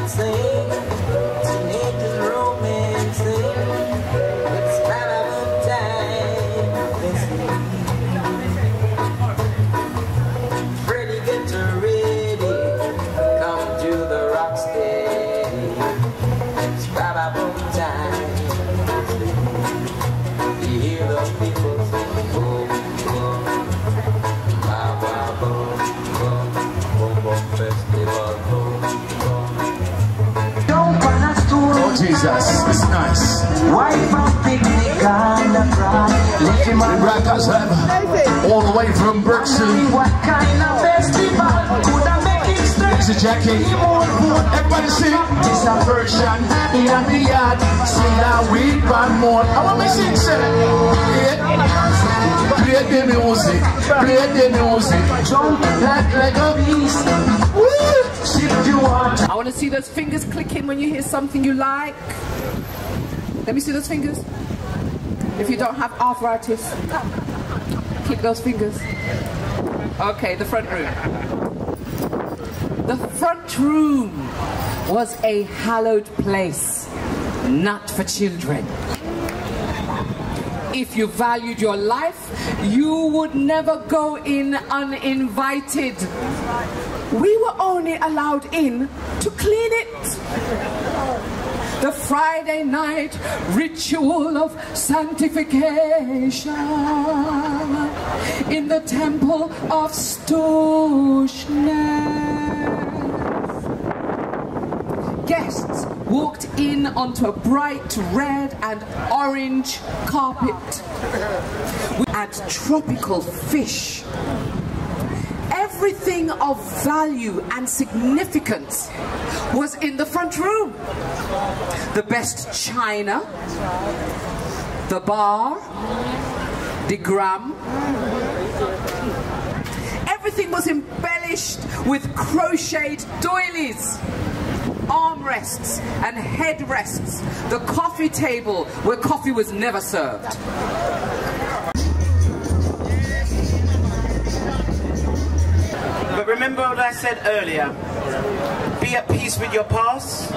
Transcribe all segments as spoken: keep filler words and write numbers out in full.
romancing, teenagers romancing. It's Valentine this week. Pretty get to ready, come to the rock steady. It's Valentine. You hear those people sing, boom, boom, ba ba boom, boom, boom, boom, festival, boom, boom. Oh Jesus, it's nice. Wife and picnic on the front. The Brackers have all the way from Brixton. What kind of festival could I make it straight? It's a Jackie. Everybody sing. This a version in a yard. Sing a week one more. I want me sing, sir. Play the music. Play the music. Jump like like a beast. Shift you want. I want to see those fingers clicking when you hear something you like. Let me see those fingers. If you don't have arthritis, keep those fingers. Okay, the front room. The front room was a hallowed place, not for children. If you valued your life, you would never go in uninvited. We were only allowed in to clean it. The Friday night ritual of sanctification in the temple of Stoshness. Guests walked in onto a bright red and orange carpet. We had tropical fish. Everything of value and significance was in the front room. The best china, the bar, the gram. Everything was embellished with crocheted doilies, armrests and headrests. The coffee table where coffee was never served. But remember what I said earlier, be at peace with your past,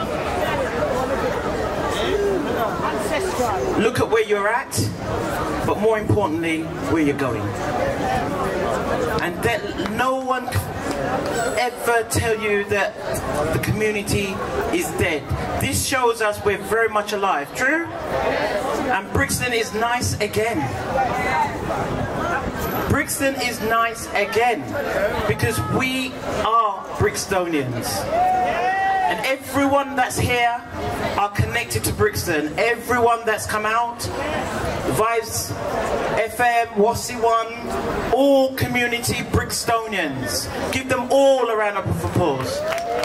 look at where you're at, but more importantly, where you're going. And that no one ever tell you that the community is dead. This shows us we're very much alive, true? And Brixton is nice again. Brixton is nice again because we are Brixtonians, and everyone that's here are connected to Brixton. Everyone that's come out, Vibes F M, Wassy One, all community Brixtonians. Give them all a round of applause.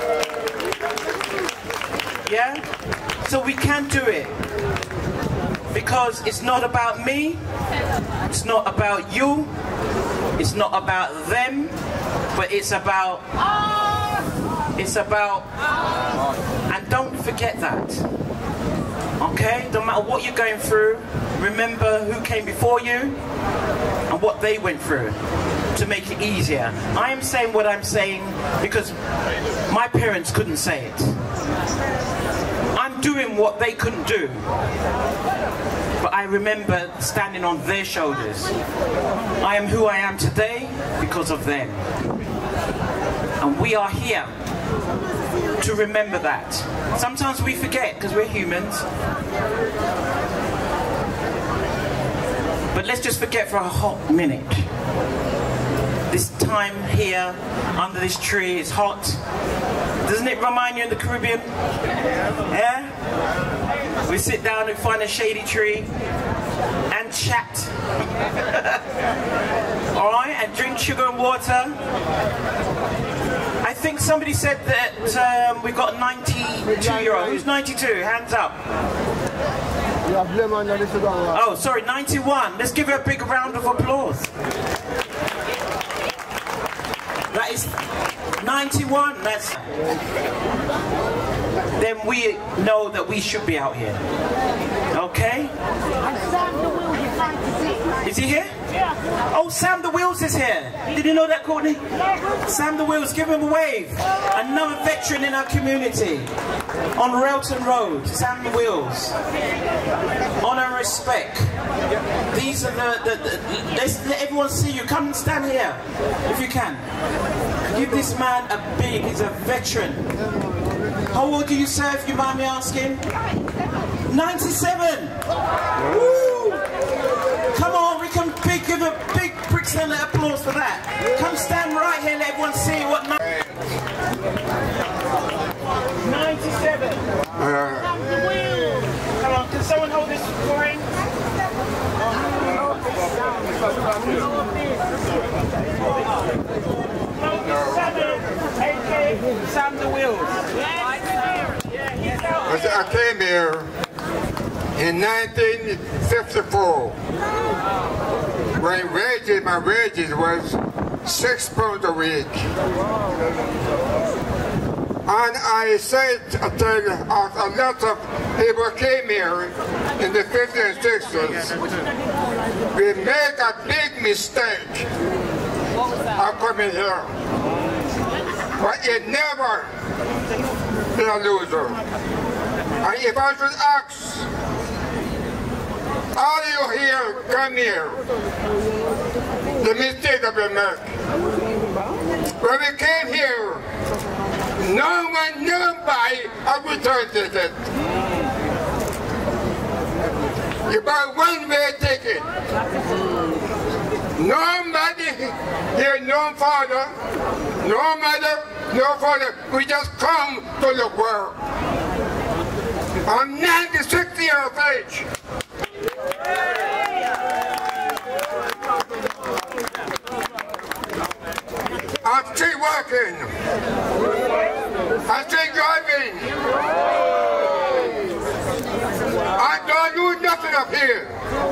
Yeah? So we can do it. Because it's not about me, it's not about you, it's not about them, but it's about, it's about, and don't forget that, okay? No matter what you're going through, remember who came before you and what they went through to make it easier. I am saying what I'm saying because my parents couldn't say it. I'm doing what they couldn't do. But I remember standing on their shoulders. I am who I am today because of them. And we are here to remember that. Sometimes we forget because we're humans. But let's just forget for a hot minute. This time here, under this tree, is hot. Doesn't it remind you of the Caribbean? Yeah? We sit down and find a shady tree and chat. Alright? And drink sugar and water. I think somebody said that um, we've got a ninety-two year old. Who's ninety-two? Hands up. Oh, sorry, ninety-one. Let's give her a big round of applause. That is ninety-one. That's... Then we know that we should be out here. Okay? Is he here? Yeah. Oh, Sam the Wheels is here. Did you know that, Courtney? Sam the Wheels, give him a wave. Another veteran in our community. On Railton Road, Sam the Wheels. Honour and respect. These are the, the, the let's let everyone see you. Come and stand here, if you can. Give this man a big, he's a veteran. How old do you serve, if you mind me asking? ninety-seven! Woo! Come on, we can big, give a big Brixton applause for that. Come stand right here, let everyone see what... ninety-seven! Uh, Come on, can someone hold this scoring? ninety-seven, A K Sam the Wheels. I came here in nineteen fifty-four when wages, my wages was six pounds a week. And I said until a lot of people came here in the fifties and sixties, we make a big mistake of coming here. But it never been a loser. And if I should ask, all you here, come here, the mistake that we make. When we came here, no one knew by a return ticket. You buy one way ticket. Nobody here, no father, no mother, no father. We just come to the world. I'm ninety-six years of age. I'm still working. I'm still driving. I don't do nothing up here.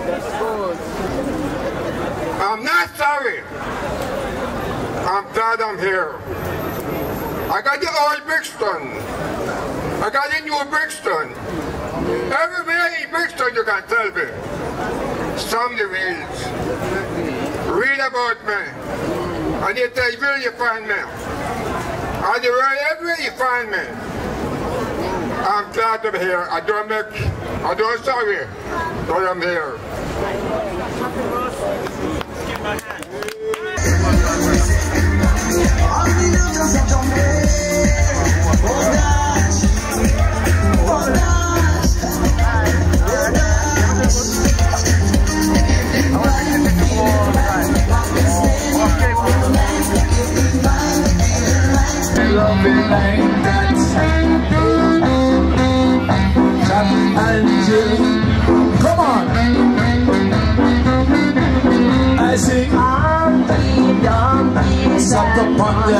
I'm not sorry. I'm glad I'm here. I got the old Brixton. I got the new Brixton. Everywhere in Brixton you can tell me. Some the reads. Read about me. And they tell you where you find me. And they write everywhere you find me. I'm glad to be here. I don't make, I don't sorry, but I'm here. Give my hand. Come on! I sing something upon the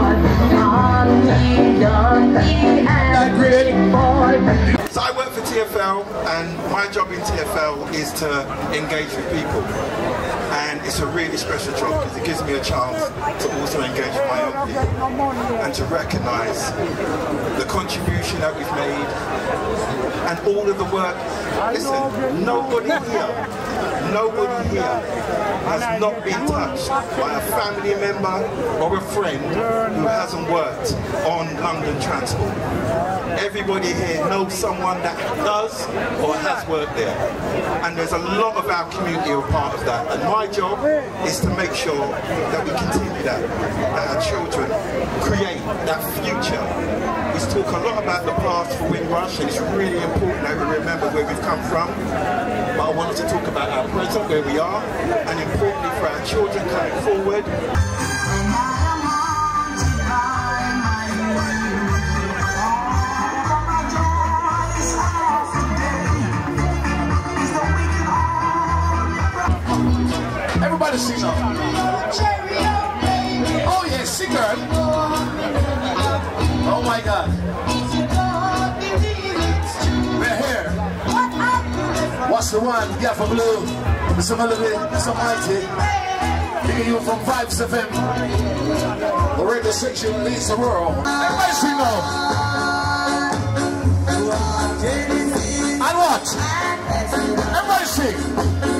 that great. So I work for T F L, and my job in T F L is to engage with people. And it's a really special job because it gives me a chance to also engage with my own people and to recognise the contribution that we've made and all of the work. Listen, nobody here, nobody here has not been touched by a family member or a friend who hasn't worked on London transport. Everybody here knows someone that does or has worked there. And there's a lot of our community who are part of that. And my job is to make sure that we continue that, that our children create that future. We talk a lot about the past for Windrush, and it's really important that we remember where we've come from. But I wanted to talk about our present, where we are, and importantly for our children coming forward. Everybody sing up. Oh yes, sing girl. Oh my God. We're here. What's the one? Yeah, for blue. Mister Melody, Mister Mighty. Taking you from Vibes F M. The radio station leads the world. Everybody sing up. And what? Everybody sing.